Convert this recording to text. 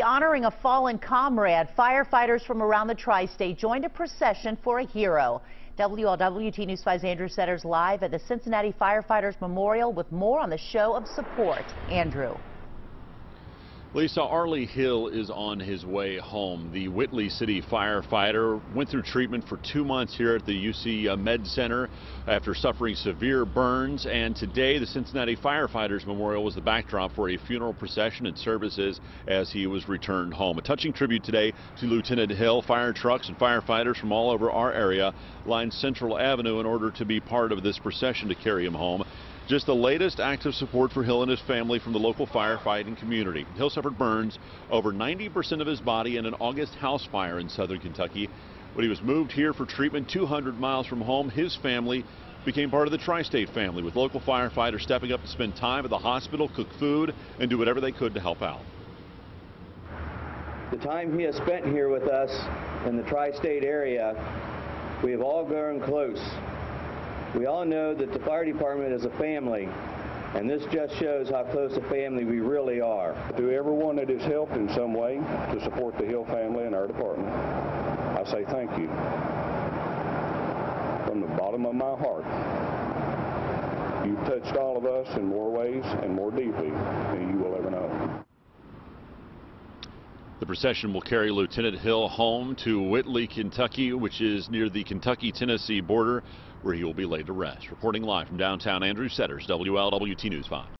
honoring a fallen comrade. Firefighters from around the tri-state joined a procession for a hero. WLWT News 5's Andrew Setters live at the Cincinnati Firefighters Memorial with more on the show of support. Andrew. Lisa, Arlie Hill is on his way home. The Whitley City firefighter went through treatment for 2 months here at the UC Med Center after suffering severe burns. And today, the Cincinnati Firefighters Memorial was the backdrop for a funeral procession and services as he was returned home. A touching tribute today to Lieutenant Hill. Fire trucks and firefighters from all over our area lined Central Avenue in order to be part of this procession to carry him home. Just the latest act of support for Hill and his family from the local firefighting community. Hill suffered burns over 90% of his body in an August house fire in southern Kentucky. When he was moved here for treatment 200 miles from home, his family became part of the tri-state family, with local firefighters stepping up to spend time at the hospital, cook food, and do whatever they could to help out. The time he has spent here with us in the tri-state area, we have all grown close. We all know that the fire department is a family, and this just shows how close a family we really are. To everyone that has helped in some way to support the Hill family and our department, I say thank you from the bottom of my heart. You've touched all of us in more ways and more deeply than you will ever know. The procession will carry Lieutenant Hill home to Whitley, Kentucky, which is near the Kentucky-Tennessee border, where he will be laid to rest. Reporting live from downtown, Andrew Setters, WLWT News 5.